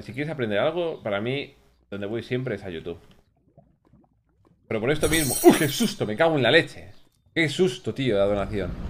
si quieres aprender algo, para mí, donde voy siempre es a YouTube. Pero por esto mismo... ¡Uy, qué susto! Me cago en la leche. Qué susto, tío, la donación.